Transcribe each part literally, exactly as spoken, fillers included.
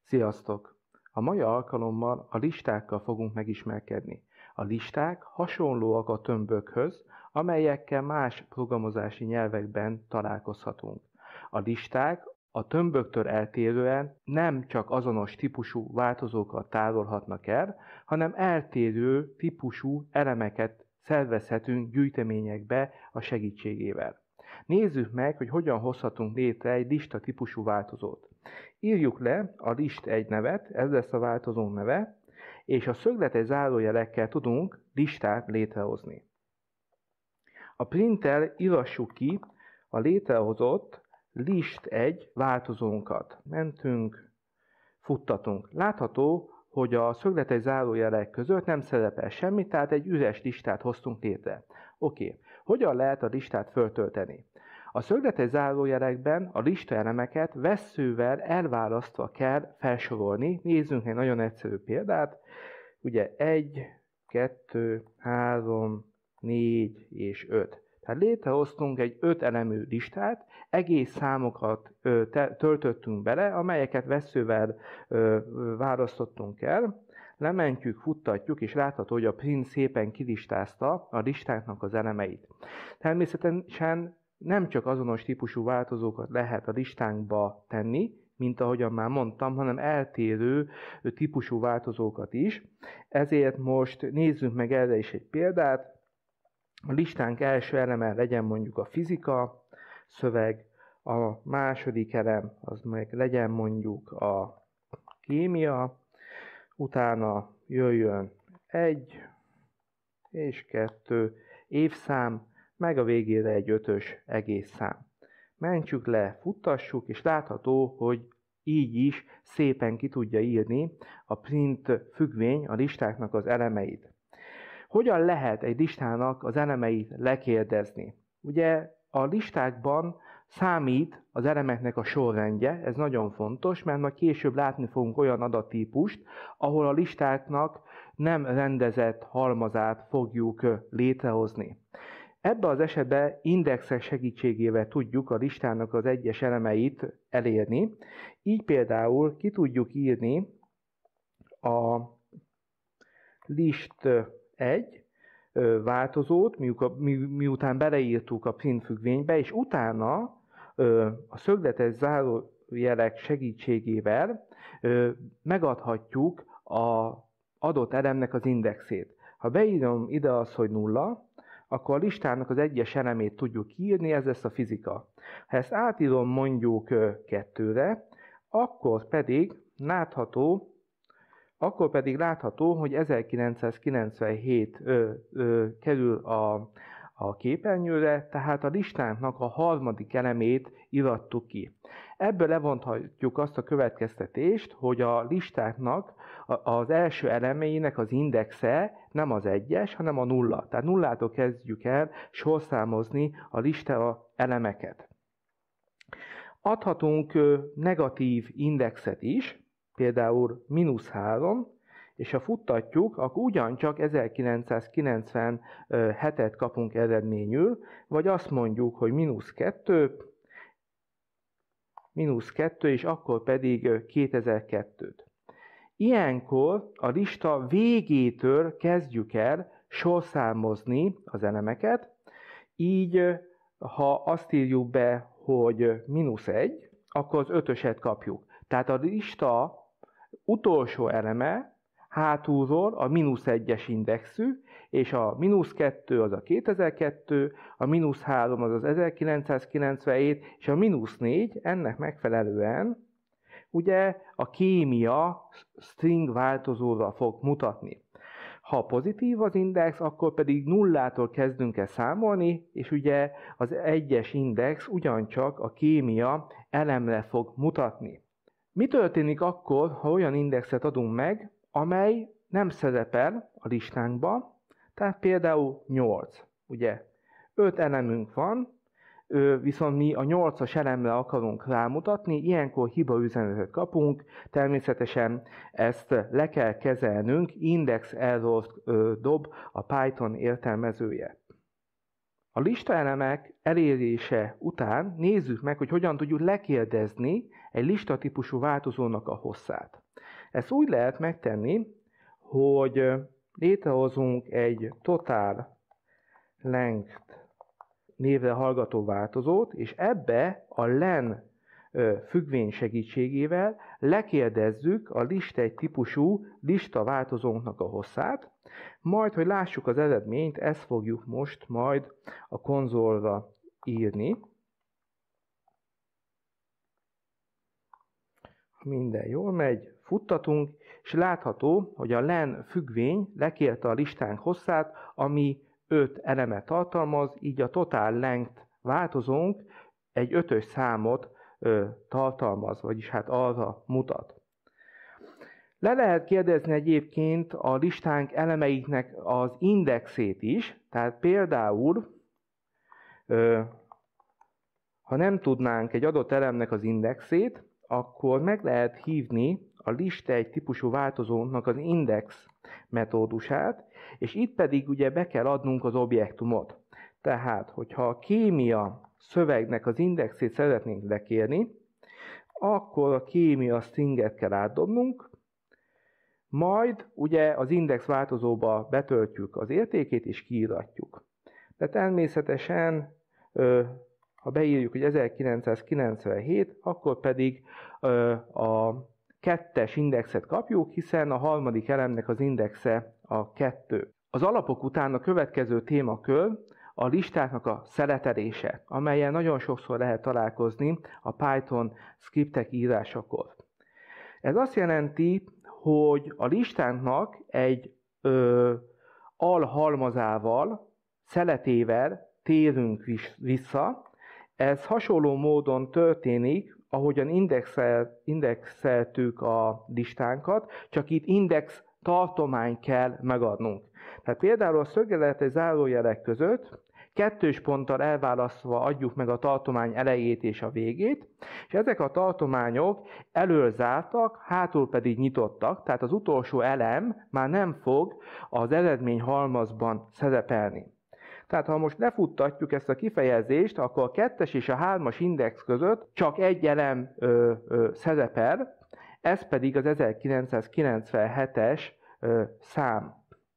Sziasztok! A mai alkalommal a listákkal fogunk megismerkedni. A listák hasonlóak a tömbökhöz, amelyekkel más programozási nyelvekben találkozhatunk. A listák a tömböktől eltérően nem csak azonos típusú változókat tárolhatnak el, hanem eltérő típusú elemeket szervezhetünk gyűjteményekbe a segítségével. Nézzük meg, hogy hogyan hozhatunk létre egy lista típusú változót. Írjuk le a list egy nevet, ez lesz a változónk neve, és a szögletes zárójelekkel tudunk listát létrehozni. A printtel írassuk ki a létrehozott list egy változónkat. Mentünk, futtatunk. Látható, hogy a szögletes zárójelek között nem szerepel semmi, tehát egy üres listát hoztunk létre. Oké, okay. Hogyan lehet a listát föltölteni? A szögletes zárójelekben a listaelemeket vesszővel elválasztva kell felsorolni. Nézzünk egy nagyon egyszerű példát. Ugye egy, kettő, három, négy és öt. Tehát létrehoztunk egy öt elemű listát, egész számokat ö, te, töltöttünk bele, amelyeket vesszővel ö, ö, választottunk el. Lementjük, futtatjuk, és látható, hogy a print szépen kilistázta a listáknak az elemeit. Természetesen nem csak azonos típusú változókat lehet a listánkba tenni, mint ahogyan már mondtam, hanem eltérő típusú változókat is. Ezért most nézzünk meg erre is egy példát. A listánk első eleme legyen mondjuk a fizika szöveg, a második elem az meg legyen mondjuk a kémia, utána jöjjön egy és kettő évszám, meg a végére egy ötös egész szám. Mentsük le, futtassuk, és látható, hogy így is szépen ki tudja írni a print függvény a listáknak az elemeit. Hogyan lehet egy listának az elemeit lekérdezni? Ugye a listákban számít az elemeknek a sorrendje, ez nagyon fontos, mert majd később látni fogunk olyan adattípust, ahol a listáknak nem rendezett halmazát fogjuk létrehozni. Ebben az esetben indexek segítségével tudjuk a listának az egyes elemeit elérni. Így például ki tudjuk írni a list egy változót, miután beleírtuk a print függvénybe, és utána a szögletes zárójelek segítségével megadhatjuk az adott elemnek az indexét. Ha beírom ide azt, hogy nulla, akkor a listának az egyes elemét tudjuk írni, ez lesz a fizika. Ha ezt átírom mondjuk kettőre, akkor pedig látható, akkor pedig látható, hogy ezerkilencszázkilencvenhét ö, ö, kerül a, a képernyőre, tehát a listánknak a harmadik elemét irattuk ki. Ebből levonthatjuk azt a következtetést, hogy a listáknak az első elemeinek az indexe nem az egyes, hanem a nulla. Tehát nullától kezdjük el sorszámozni a lista elemeket. Adhatunk negatív indexet is, például mínusz három, és ha futtatjuk, akkor ugyancsak ezerkilencszázkilencvenhetet kapunk eredményül, vagy azt mondjuk, hogy mínusz kettő, mínusz kettő, és akkor pedig kétezer-kettőt. Ilyenkor a lista végétől kezdjük el sorszámozni az elemeket, így ha azt írjuk be, hogy mínusz egy, akkor az ötöset kapjuk. Tehát a lista utolsó eleme hátulról a mínusz egyes indexű, és a mínusz kettő az a kétezer-kettő, a mínusz három az az ezerkilencszázkilencvenhét, és a mínusz négy ennek megfelelően ugye a kémia string változóra fog mutatni. Ha pozitív az index, akkor pedig nullától kezdünk el számolni, és ugye az egyes index ugyancsak a kémia elemre fog mutatni. Mi történik akkor, ha olyan indexet adunk meg, amely nem szerepel a listánkba, tehát például nyolc, ugye öt elemünk van, viszont mi a nyolcas elemre akarunk rámutatni, ilyenkor hibaüzenetet kapunk, természetesen ezt le kell kezelnünk, index error dob a Python értelmezője. A listaelemek elérése után nézzük meg, hogy hogyan tudjuk lekérdezni egy listatípusú változónak a hosszát. Ezt úgy lehet megtenni, hogy létrehozunk egy total length névre hallgató változót, és ebbe a len függvény segítségével lekérdezzük a lista egy típusú lista változónknak a hosszát, majd, hogy lássuk az eredményt, ezt fogjuk most majd a konzolra írni. Minden jól megy, futtatunk, és látható, hogy a len függvény lekérte a listánk hosszát, ami öt elemet tartalmaz, így a total length változónk egy ötös számot ö, tartalmaz, vagyis hát arra mutat. Le lehet kérdezni egyébként a listánk elemeiknek az indexét is, tehát például, ö, ha nem tudnánk egy adott elemnek az indexét, akkor meg lehet hívni a lista egy típusú változónak az index metódusát, és itt pedig ugye be kell adnunk az objektumot. Tehát, hogyha a kémia szövegnek az indexét szeretnénk lekérni, akkor a kémia stringet kell átdobnunk, majd ugye az index változóba betöltjük az értékét és kiíratjuk. De természetesen, ha beírjuk, hogy ezerkilencszázkilencvenhét, akkor pedig a kettes indexet kapjuk, hiszen a harmadik elemnek az indexe a kettő. Az alapok után a következő témakör a listáknak a szeletelése, amelyen nagyon sokszor lehet találkozni a Python scriptek írásakor. Ez azt jelenti, hogy a listánknak egy ö, alhalmazával, szeletével térünk vissza. Ez hasonló módon történik, ahogyan indexel, indexeltük a listánkat, csak itt index tartomány kell megadnunk. Tehát például a szögeletes zárójelek között kettős ponttal elválasztva adjuk meg a tartomány elejét és a végét, és ezek a tartományok elől zártak, hátul pedig nyitottak, tehát az utolsó elem már nem fog az eredmény halmazban szerepelni. Tehát ha most lefuttatjuk ezt a kifejezést, akkor a kettes és a hármas index között csak egy elem ö, ö, szerepel, ez pedig az ezerkilencszázkilencvenhetes ö, szám.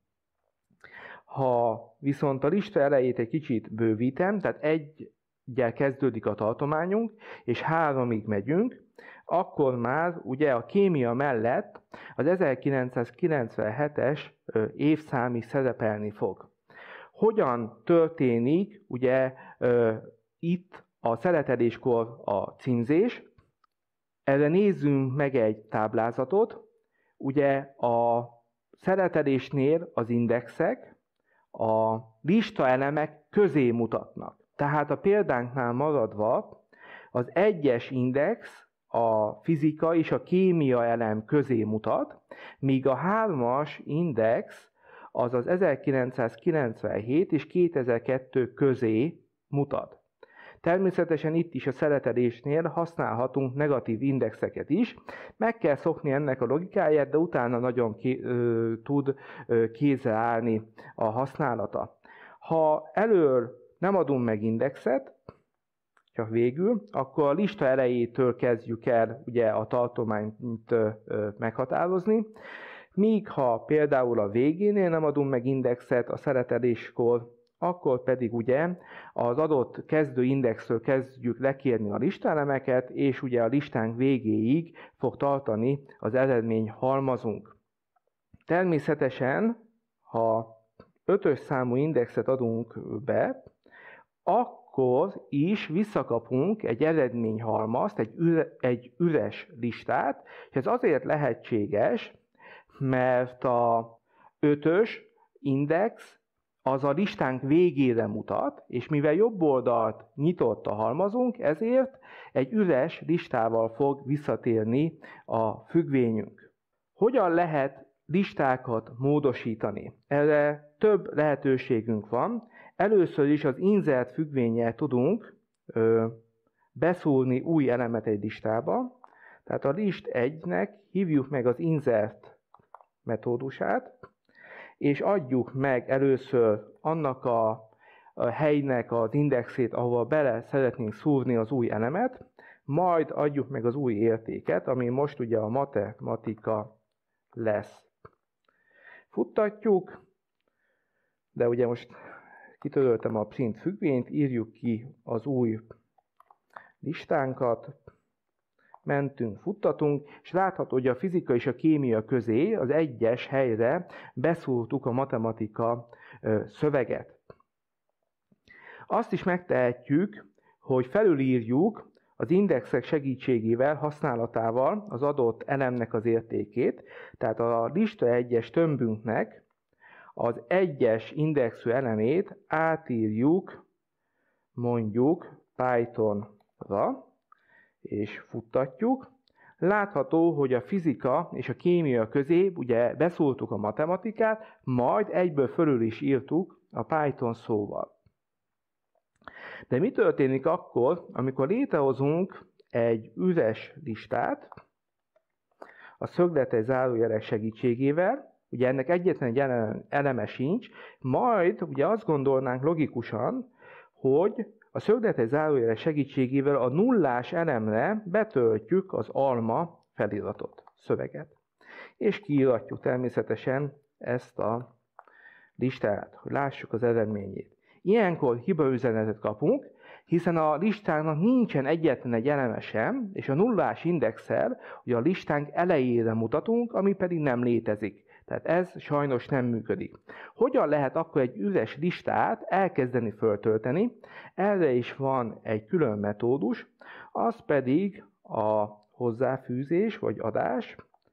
Ha viszont a lista elejét egy kicsit bővítem, tehát egygyel kezdődik a tartományunk, és háromig megyünk, akkor már ugye a kémia mellett az ezerkilencszázkilencvenhetes ö, évszám is szerepelni fog. Hogyan történik ugye ö, itt a szeleteléskor a címzés? Erre nézzünk meg egy táblázatot. Ugye a szeletelésnél az indexek a lista elemek közé mutatnak. Tehát a példánknál maradva az egyes index a fizika és a kémia elem közé mutat, míg a hármas index az az ezerkilencszázkilencvenhét és kétezer-kettő közé mutat. Természetesen itt is a szeletelésnél használhatunk negatív indexeket is. Meg kell szokni ennek a logikáját, de utána nagyon ké, ö, tud ö, kézre állni a használata. Ha elől nem adunk meg indexet, csak végül, akkor a lista elejétől kezdjük el ugye a tartományt ö, ö, meghatározni. Míg ha például a végénél nem adunk meg indexet a szeleteléskor, akkor pedig ugye az adott kezdő indexről kezdjük lekérni a listaelemeket, és ugye a listánk végéig fog tartani az eredmény halmazunk. Természetesen, ha ötös számú indexet adunk be, akkor is visszakapunk egy eredményhalmazt, egy, üre, egy üres listát, és ez azért lehetséges, mert a ötös index az a listánk végére mutat, és mivel jobb oldalt nyitott a halmazunk, ezért egy üres listával fog visszatérni a függvényünk. Hogyan lehet listákat módosítani? Erre több lehetőségünk van. Először is az insert függvénnyel tudunk ö, beszúrni új elemet egy listába. Tehát a list egynek hívjuk meg az insert metódusát, és adjuk meg először annak a, a helynek az indexét, ahova bele szeretnénk szúrni az új elemet, majd adjuk meg az új értéket, ami most ugye a matematika lesz. Futtatjuk, de ugye most kitöröltem a print függvényt, írjuk ki az új listánkat, mentünk, futtatunk, és látható, hogy a fizika és a kémia közé az egyes helyre beszúrtuk a matematika szöveget. Azt is megtehetjük, hogy felülírjuk az indexek segítségével, használatával az adott elemnek az értékét, tehát a lista egyes tömbünknek az egyes indexű elemét átírjuk mondjuk Pythonra, és futtatjuk. Látható, hogy a fizika és a kémia közé ugye beszúrtuk a matematikát, majd egyből fölül is írtuk a Python szóval. De mi történik akkor, amikor létrehozunk egy üres listát a szögletes zárójelek segítségével, ugye ennek egyetlen egy eleme sincs, majd ugye azt gondolnánk logikusan, hogy a szögletes zárójelek segítségével a nullás elemre betöltjük az alma feliratot, szöveget. És kiíratjuk természetesen ezt a listát, hogy lássuk az eredményét. Ilyenkor hibaüzenetet kapunk, hiszen a listának nincsen egyetlen egy eleme sem, és a nullás indexel ugye a listánk elejére mutatunk, ami pedig nem létezik. Tehát ez sajnos nem működik. Hogyan lehet akkor egy üres listát elkezdeni föltölteni? Erre is van egy külön metódus, az pedig a hozzáfűzés vagy adás.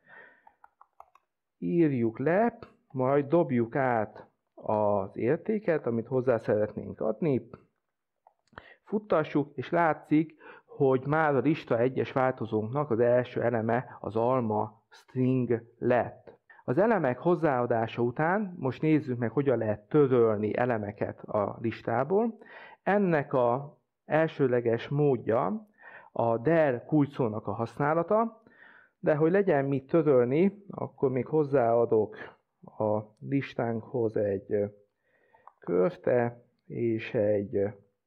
Írjuk le, majd dobjuk át az értéket, amit hozzá szeretnénk adni. Futtassuk, és látszik, hogy már a lista egyes változónknak az első eleme az alma string lett. Az elemek hozzáadása után most nézzük meg, hogyan lehet törölni elemeket a listából. Ennek az elsőleges módja a der kulcsszónak a használata, de hogy legyen mit törölni, akkor még hozzáadok a listánkhoz egy körte és egy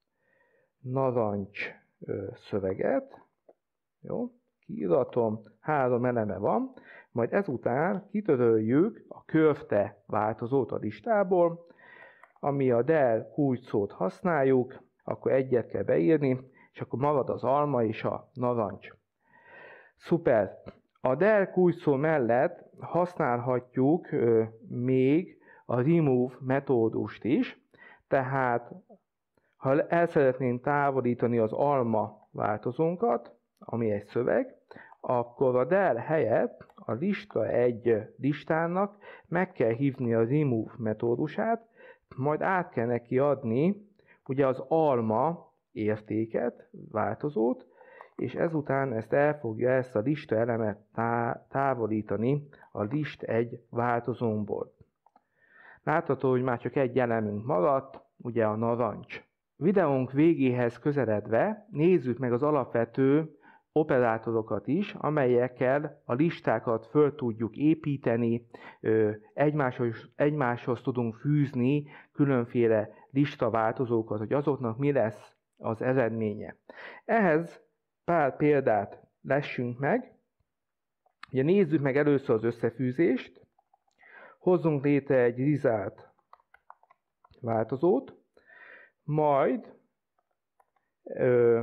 narancs szöveget. Jó, kiiratom, három eleme van, majd ezután kitöröljük a körte változót a listából, ami a der kulcsszót használjuk, akkor egyet kell beírni, és akkor marad az alma és a narancs. Szuper! A der kulcsszó mellett használhatjuk ö, még a remove metódust is, tehát ha el szeretnénk távolítani az alma változónkat, ami egy szöveg, akkor a der helyett a lista egy listának meg kell hívni a remove metódusát, majd át kell neki adni ugye az alma értéket, változót, és ezután ezt el fogja ezt a lista elemet tá- távolítani a list egy változónkból. Látható, hogy már csak egy elemünk maradt, ugye a narancs. Videónk végéhez közeledve nézzük meg az alapvető operátorokat is, amelyekkel a listákat föl tudjuk építeni, egymáshoz, egymáshoz tudunk fűzni különféle listaváltozókat, hogy azoknak mi lesz az eredménye. Ehhez pár példát lessünk meg. Ugye nézzük meg először az összefűzést. Hozzunk létre egy result változót, majd ö,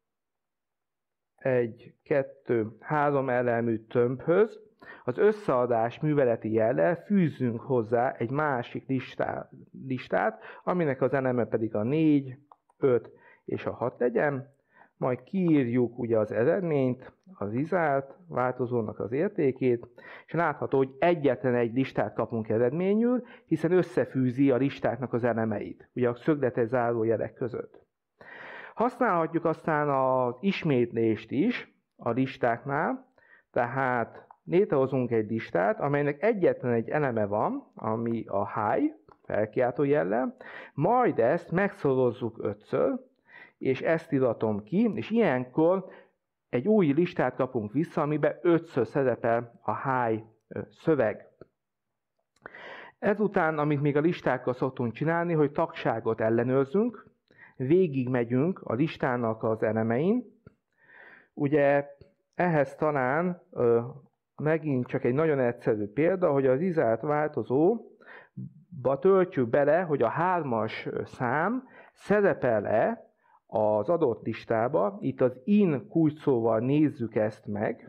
egy, kettő, három elemű tömbhöz az összeadás műveleti jellel fűzzünk hozzá egy másik listá, listát, aminek az eleme pedig a négy, öt és a hat legyen, majd kiírjuk ugye az eredményt, az result változónak az értékét, és látható, hogy egyetlen egy listát kapunk eredményül, hiszen összefűzi a listáknak az elemeit, ugye a szögletes zárójelek között. Használhatjuk aztán az ismétlést is a listáknál, tehát létrehozunk egy listát, amelynek egyetlen egy eleme van, ami a high, felkiáltó jellel, majd ezt megszorozzuk ötször, és ezt iratom ki, és ilyenkor egy új listát kapunk vissza, amiben ötször szerepel a high szöveg. Ezután, amit még a listákkal szoktunk csinálni, hogy tagságot ellenőrzünk, végigmegyünk a listának az elemein. Ugye ehhez talán megint csak egy nagyon egyszerű példa, hogy az izált változóba töltjük bele, hogy a hármas szám szerepel-e az adott listába. Itt az in kulcsszóval nézzük ezt meg.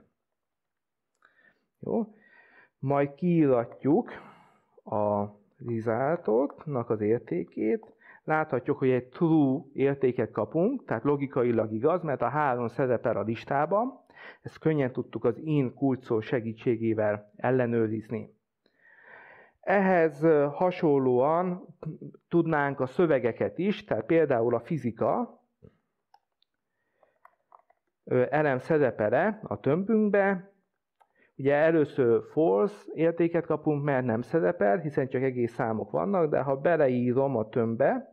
Jó. Majd kiíratjuk a resultoknak az értékét. Láthatjuk, hogy egy true értéket kapunk, tehát logikailag igaz, mert a három szerepel a listában. Ezt könnyen tudtuk az in kulcsszó segítségével ellenőrizni. Ehhez hasonlóan tudnánk a szövegeket is, tehát például a fizika elem szerepele a tömbünkbe. Ugye először false értéket kapunk, mert nem szerepel, hiszen csak egész számok vannak, de ha beleírom a tömbbe,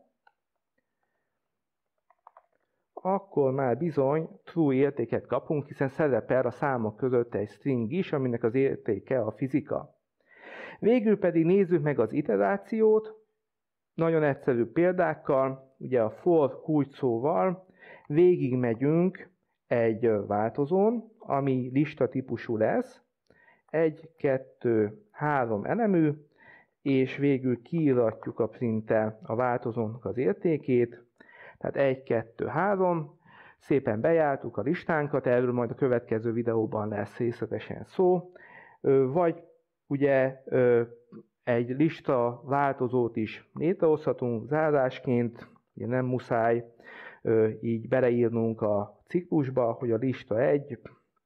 akkor már bizony true értéket kapunk, hiszen szerepel a számok között egy string is, aminek az értéke a fizika. Végül pedig nézzük meg az iterációt, nagyon egyszerű példákkal, ugye a for kulcsszóval végigmegyünk egy változón, ami lista típusú lesz, egy, kettő, három elemű, és végül kiíratjuk a printtel a változónak az értékét, tehát egy, kettő, három, szépen bejártuk a listánkat, erről majd a következő videóban lesz részletesen szó, vagy ugye egy lista változót is létrehozhatunk zárásként, ugye nem muszáj így beleírnunk a ciklusba, hogy a lista egy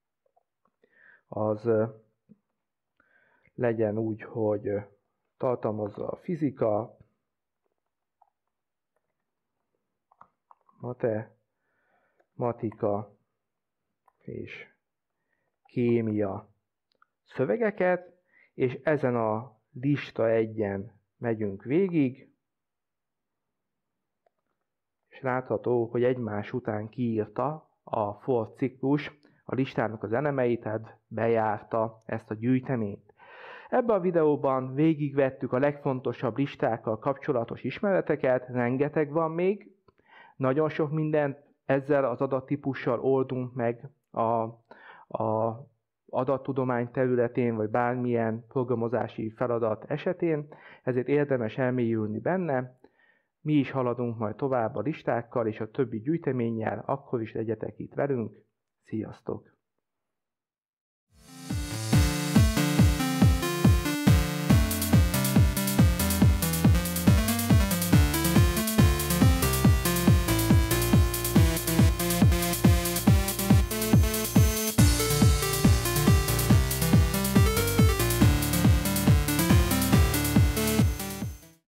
az legyen úgy, hogy tartalmazza a fizika, matematika és kémia szövegeket, és ezen a lista egyen megyünk végig, és látható, hogy egymás után kiírta a for ciklus a listának az elemeit, tehát bejárta ezt a gyűjteményt. Ebben a videóban végigvettük a legfontosabb listákkal kapcsolatos ismereteket, rengeteg van még, nagyon sok mindent ezzel az adattípussal oldunk meg a, a adattudomány területén, vagy bármilyen programozási feladat esetén, ezért érdemes elmélyülni benne. Mi is haladunk majd tovább a listákkal és a többi gyűjteménnyel, akkor is legyetek itt velünk. Sziasztok!